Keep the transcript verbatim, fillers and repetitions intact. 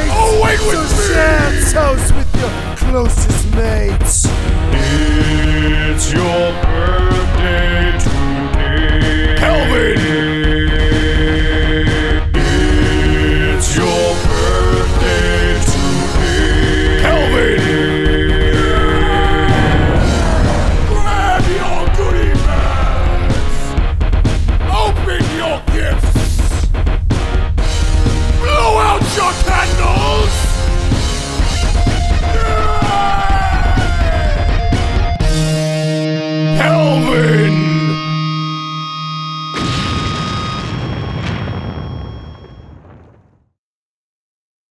great! Oh, wait with so me! share toast with your closest mates. It's your birthday today, Calvin. It's your birthday today, Calvin. Grab your goodie bags. Open your gifts. Blow out your candles. Calvin!